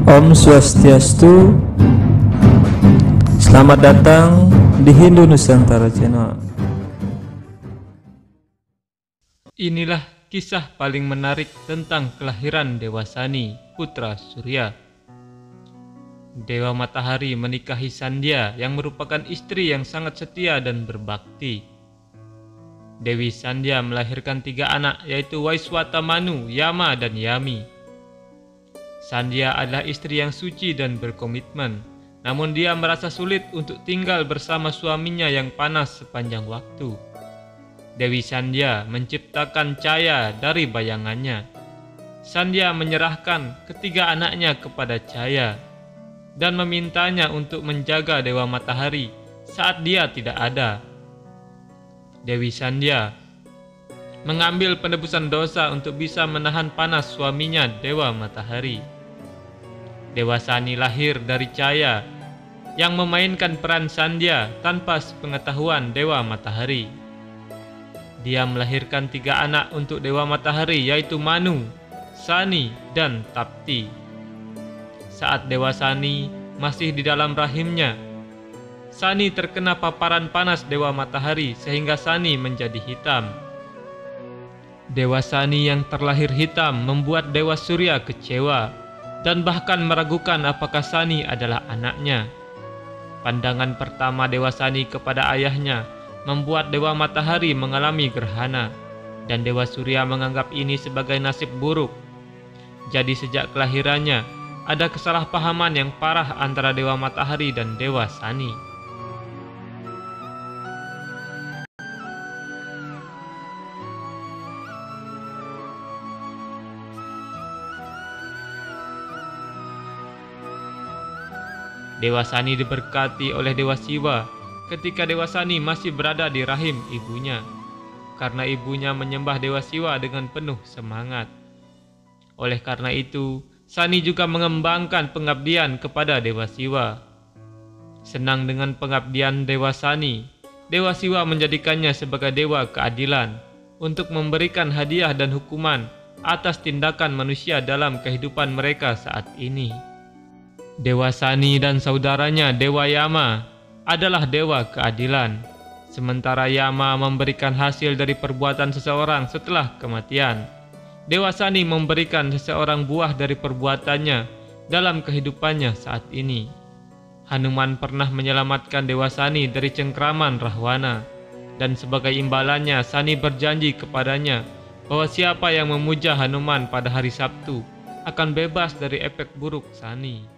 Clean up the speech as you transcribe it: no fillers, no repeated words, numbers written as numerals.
Om Swastiastu. Selamat datang di Hindu Nusantara Channel. Inilah kisah paling menarik tentang kelahiran Dewa Sani, putra Surya. Dewa Matahari menikahi Sandhya yang merupakan istri yang sangat setia dan berbakti. Dewi Sandhya melahirkan 3 anak, yaitu Waiswata Manu, Yama, dan Yami. Sandhya adalah istri yang suci dan berkomitmen, namun dia merasa sulit untuk tinggal bersama suaminya yang panas sepanjang waktu. Dewi Sandhya menciptakan cahaya dari bayangannya. Sandhya menyerahkan ketiga anaknya kepada cahaya dan memintanya untuk menjaga Dewa Matahari saat dia tidak ada. Dewi Sandhya mengambil penebusan dosa untuk bisa menahan panas suaminya Dewa Matahari. Dewa Sani lahir dari cahaya yang memainkan peran Sandhya tanpa sepengetahuan Dewa Matahari. Dia melahirkan 3 anak untuk Dewa Matahari, yaitu Manu, Sani, dan Tapti. Saat Dewa Sani masih di dalam rahimnya, Sani terkena paparan panas Dewa Matahari sehingga Sani menjadi hitam. Dewa Sani yang terlahir hitam membuat Dewa Surya kecewa dan bahkan meragukan apakah Sani adalah anaknya. Pandangan pertama Dewa Sani kepada ayahnya membuat Dewa Matahari mengalami gerhana, dan Dewa Surya menganggap ini sebagai nasib buruk. Jadi sejak kelahirannya, ada kesalahpahaman yang parah antara Dewa Matahari dan Dewa Sani. Dewa Sani diberkati oleh Dewa Siwa ketika Dewa Sani masih berada di rahim ibunya, karena ibunya menyembah Dewa Siwa dengan penuh semangat. Oleh karena itu, Sani juga mengembangkan pengabdian kepada Dewa Siwa. Senang dengan pengabdian Dewa Sani, Dewa Siwa menjadikannya sebagai dewa keadilan untuk memberikan hadiah dan hukuman atas tindakan manusia dalam kehidupan mereka saat ini. Dewa Sani dan saudaranya Dewa Yama adalah dewa keadilan, sementara Yama memberikan hasil dari perbuatan seseorang setelah kematian. Dewa Sani memberikan seseorang buah dari perbuatannya dalam kehidupannya saat ini. Hanuman pernah menyelamatkan Dewa Sani dari cengkraman Rahwana, dan sebagai imbalannya Sani berjanji kepadanya bahwa siapa yang memuja Hanuman pada hari Sabtu akan bebas dari efek buruk Sani.